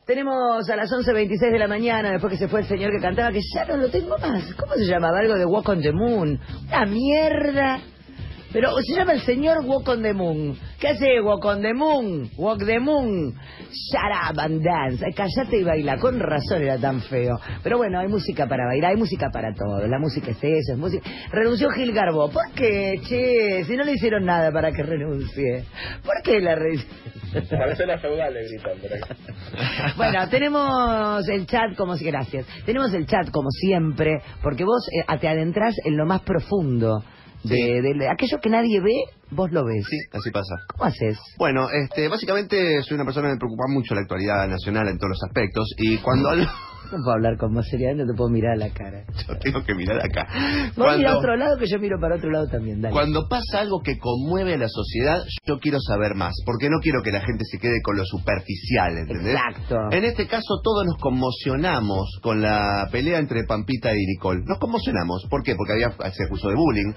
Tenemos a las 11:26 de la mañana, después que se fue el señor que cantaba, que ya no lo tengo más. ¿Cómo se llamaba? Algo de Walk on the Moon. Una mierda. Pero se llama el señor Walk on the Moon. ¿Qué hace Walk on the Moon? Walk the Moon. Shut up and dance. Ay, cállate y baila. Con razón era tan feo. Pero bueno, hay música para bailar, hay música para todo. La música es eso, es música. Renunció Gil Garbo. ¿Por qué, che? Si no le hicieron nada para que renuncie. ¿Por qué la Parece la feudal, le gritan por ahí. Bueno, tenemos el chat como si... Gracias. Tenemos el chat como siempre, porque vos te adentrás en lo más profundo. De aquello que nadie ve, vos lo ves. Sí, así pasa. ¿Cómo haces? Bueno, básicamente soy una persona que me preocupa mucho la actualidad nacional en todos los aspectos. Y cuando hablo... No puedo hablar con vos seriedad, no te puedo mirar a la cara. Yo tengo que mirar acá. Vos mirá a otro lado que yo miro para otro lado también, dale. Cuando pasa algo que conmueve a la sociedad, yo quiero saber más, porque no quiero que la gente se quede con lo superficial, ¿entendés? Exacto. En este caso todos nos conmocionamos con la pelea entre Pampita y Nicole. Nos conmocionamos. ¿Por qué? Porque se acusó de bullying,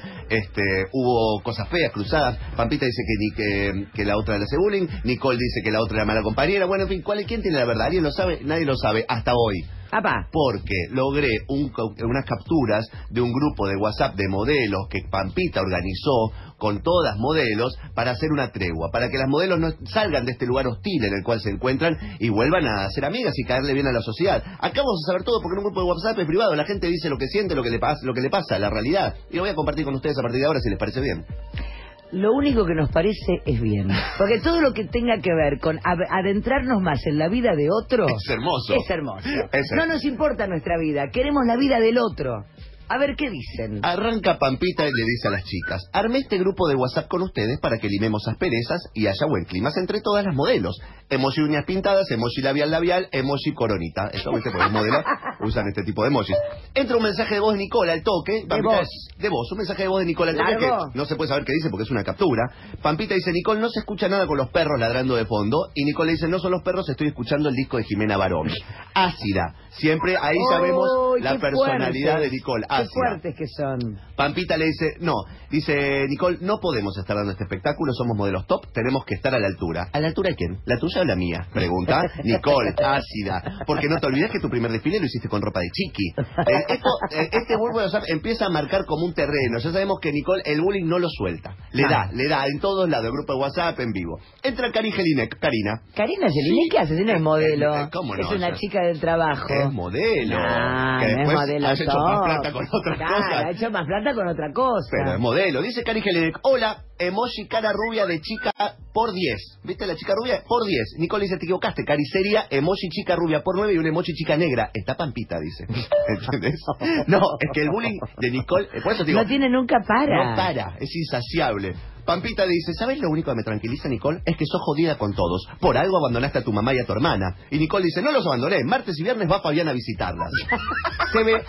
hubo cosas feas, cruzadas. Pampita dice que la otra le hace bullying, Nicole dice que la otra era mala compañera. Bueno, en fin, ¿quién tiene la verdad? ¿Alguien lo sabe? Nadie lo sabe hasta hoy. Apá. Porque logré unas capturas de un grupo de WhatsApp de modelos que Pampita organizó con todas modelos para hacer una tregua, para que las modelos no salgan de este lugar hostil en el cual se encuentran y vuelvan a ser amigas y caerle bien a la sociedad. Acá vamos a saber todo porque en un grupo de WhatsApp es privado, la gente dice lo que siente, lo que le pasa, la realidad. Y lo voy a compartir con ustedes a partir de ahora si les parece bien. Lo único que nos parece es bien. Porque todo lo que tenga que ver con adentrarnos más en la vida de otro... Es hermoso. Es hermoso. No nos importa nuestra vida, queremos la vida del otro. A ver, ¿qué dicen? Arranca Pampita y le dice a las chicas: armé este grupo de WhatsApp con ustedes para que limemos asperezas y haya buen clima entre todas las modelos. Emoji uñas pintadas, emoji labial, emoji coronita. Eso, ¿viste? Porque los modelos usan este tipo de emojis. Entra un mensaje de voz de Nicole al toque. De voz, un mensaje de voz de Nicole al toque que no se puede saber qué dice porque es una captura. Pampita dice: Nicole, no se escucha nada con los perros ladrando de fondo. Y Nicole le dice: no son los perros, estoy escuchando el disco de Jimena Barón. Ácida. Siempre ahí sabemos la personalidad de Nicole. Qué fuertes que son. Pampita le dice: no, dice Nicole, no podemos estar dando este espectáculo, somos modelos top, tenemos que estar a la altura. ¿A la altura de quién? ¿La tuya o la mía? Pregunta Nicole, ácida. Porque no te olvides que tu primer desfile lo hiciste con ropa de chiqui. Este grupo de WhatsApp empieza a marcar como un terreno. Ya sabemos que Nicole el bullying no lo suelta. Le da en todos lados, el grupo de WhatsApp en vivo. Entra Karina Jelinek. Karina Jelinek, ¿qué hace? Si no es modelo. ¿Cómo no? Es una chica del trabajo. Es modelo. No, que no después es modelo. ha hecho más plata con otras cosas. Ha hecho más plata con otra cosa. Pero es modelo. Dice Karina Jelinek: hola, emoji cara rubia de chica por 10. ¿Viste la chica rubia? Por 10. Nicole dice: te equivocaste, Cari seria, emoji chica rubia por 9 y un emoji chica negra. Está Pampita, dice. ¿Entendés? No, es que el bullying de Nicole, por eso digo, no tiene nunca para. No para, es insaciable. Pampita dice: ¿sabes lo único que me tranquiliza, Nicole? Es que sos jodida con todos. Por algo abandonaste a tu mamá y a tu hermana. Y Nicole dice: no los abandoné, martes y viernes va Fabián a visitarlas. Se ve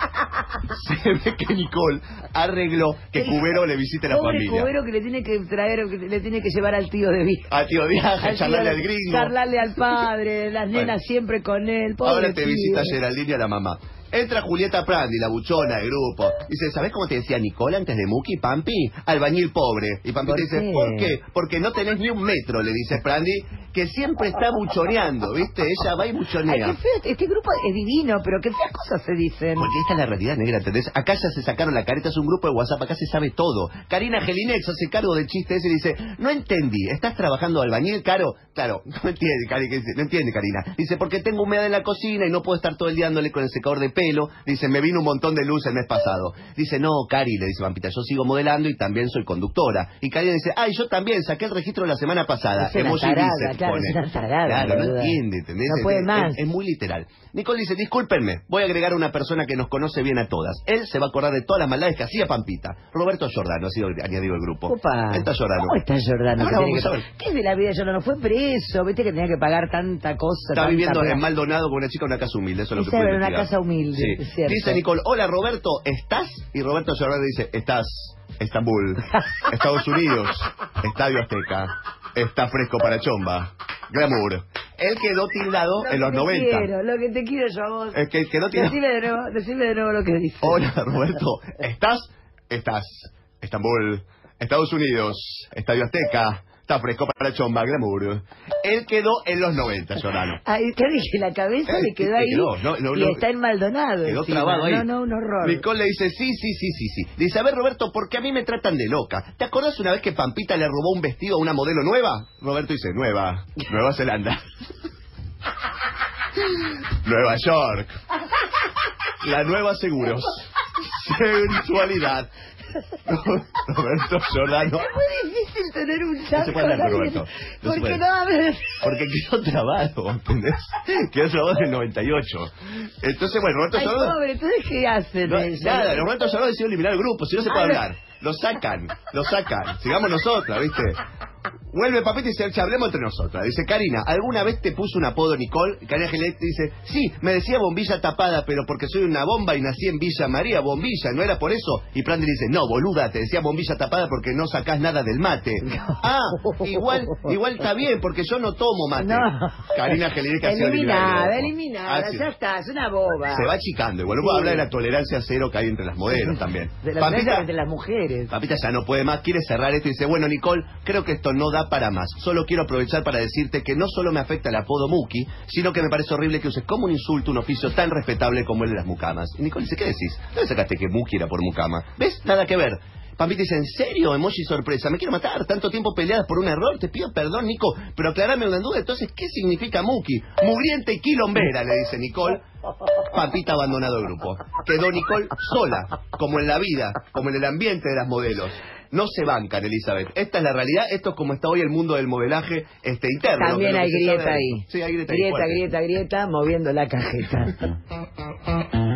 que Nicole arregló que Cubero le visite a la Pobre familia. Cubero que le tiene que traer, que le tiene que llevar al tío de viaje. Al tío de viaje, charlarle al gringo. Charlarle al padre, las nenas siempre con él. Pobre ahora te tío. visita Geraldine y a la mamá. Entra Julieta Prandi, la buchona del grupo. Dice: ¿sabés cómo te decía Nicole antes de Muki, Pampi? Albañil pobre. Y Pampi te dice: ¿por qué? Porque no tenés ni un metro, le dice Prandi, que siempre está buchoneando, ¿viste? Ella va y buchonea. Ay, qué feo. Este grupo es divino, pero qué feas cosas se dicen. Porque esta es la realidad, negra, ¿entendés? Acá ya se sacaron la careta, es un grupo de WhatsApp, acá se sabe todo. Karina Jelinek se hace cargo del chiste ese y dice: no entendí, ¿estás trabajando de albañil, Caro? Claro, no entiende, Karina. Dice: porque tengo humedad en la cocina y no puedo estar todo el día dándole con el secador de pelo. Dice: me vino un montón de luz el mes pasado. Dice: no, Cari, le dice Pampita, yo sigo modelando y también soy conductora. Y Karina dice: ay, yo también saqué el registro la semana pasada. Emoji bíceps pone. Claro, no entiende, ¿entendés? No puede más. Es muy literal. Nicole dice: discúlpenme, voy a agregar a una persona que nos conoce bien a todas. Él se va a acordar de todas las maldades que hacía Pampita. Roberto Giordano ha sido añadido al grupo. Opa. Está Giordano. ¿Cómo está Giordano? Ahora vamos a ver. ¿Qué es de la vida de Giordano? Fue preso, viste que tenía que pagar tanta cosa. Está viviendo en Maldonado con una chica en una casa humilde, eso es lo que puede en una investigar. casa humilde, sí. es cierto. Dice Nicole: hola Roberto, ¿estás? Y Roberto Giordano dice: estás. Estambul, Estados Unidos, Estadio Azteca, está fresco para chomba, glamour. Él quedó tildado en los 90. Lo que te quiero yo a vos. Es que quedó tildado. Decime de nuevo lo que dice. Hola Roberto, ¿estás? Estambul, Estados Unidos, Estadio Azteca, Está fresco para chomba, glamour. Él quedó en los 90, Giordano. Ay, ¿qué dije? La cabeza le quedó ahí y está en Maldonado. Quedó encima. trabado ahí. No, un horror. Nicole le dice, sí. Dice, a ver, Roberto, ¿por qué a mí me tratan de loca? ¿Te acordás una vez que Pampita le robó un vestido a una modelo nueva? Roberto dice, Nueva Zelanda. Nueva York. La nueva seguros. Sensualidad. Roberto Giordano. Es muy difícil tener un chat No se puede con hablar, alguien. Roberto. ¿Por qué no hablas? Porque quedó trabado, ¿entendés? Quedó trabado en el 98. Entonces, bueno, Roberto Ay, Giordano... pobre, entonces ¿qué hacen? Nada, Roberto Giordano decidió eliminar el grupo, si no se puede hablar. Lo sacan. Sigamos nosotras, ¿viste? Vuelve Papita y dice, hablemos entre nosotras. Dice, Karina, ¿alguna vez te puso un apodo Nicole? Karina Gilet dice, sí, me decía bombilla tapada, pero porque soy una bomba y nací en Villa María, bombilla, ¿no era por eso? Y Prandi dice, no, boluda, te decía bombilla tapada porque no sacás nada del mate. Ah, igual está bien, porque yo no tomo mate. No. Karina Gilet ha sido eliminada, ya está, es una boba. Se va achicando, igual luego habla de la tolerancia cero que hay entre las modelos también. De la tolerancia entre las mujeres. Papita ya no puede más, quiere cerrar esto y dice, bueno, Nicole, creo que esto no da para más. Solo quiero aprovechar para decirte que no solo me afecta el apodo Muki, sino que me parece horrible que uses como un insulto un oficio tan respetable como el de las mucamas. Y Nicole dice, ¿qué decís? ¿Dónde sacaste que Muki era por mucama? ¿Ves? Nada que ver. Pampita dice, ¿en serio? Emoji sorpresa. Me quiero matar. Tanto tiempo peleadas por un error. Te pido perdón, Nico. Pero aclarame una duda. Entonces, ¿qué significa Muki? Mugrienta y quilombera, le dice Nicole. Pampita ha abandonado el grupo. Quedó Nicole sola, como en la vida, como en el ambiente de las modelos. No se bancan, Elizabeth. Esta es la realidad. Esto es como está hoy el mundo del modelaje interno. También hay grieta ahí. Sí, hay grieta ahí. Grieta, moviendo la cajeta.